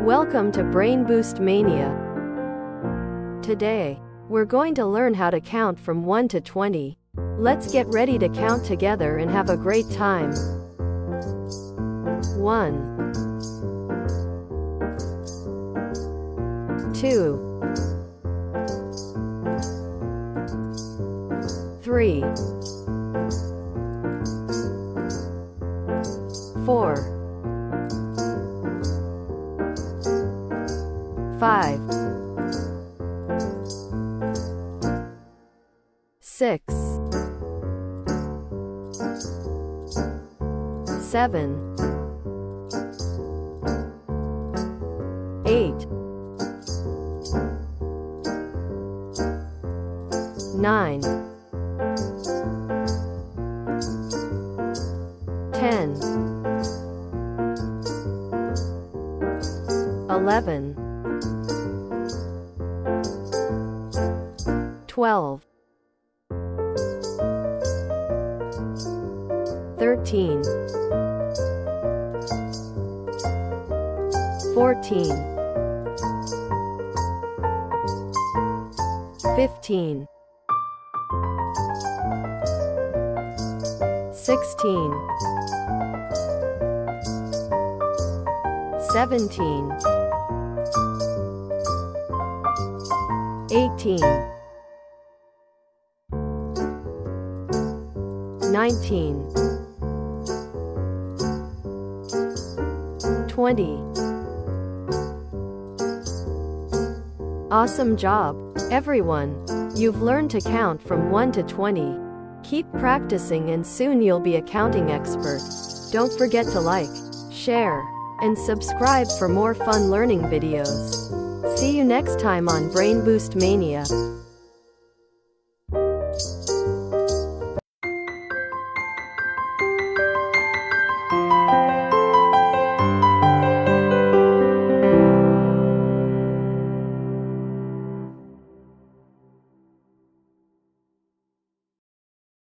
Welcome to Brain Boost Mania. Today, we're going to learn how to count from 1 to 20. Let's get ready to count together and have a great time. 1 2 3 4 5 6 7 8 9 10 11 12 13 14 15 16 17 18 19 20 Awesome job, everyone! You've learned to count from 1 to 20. Keep practicing and soon you'll be a counting expert. Don't forget to like, share, and subscribe for more fun learning videos. See you next time on Brain Boost Mania.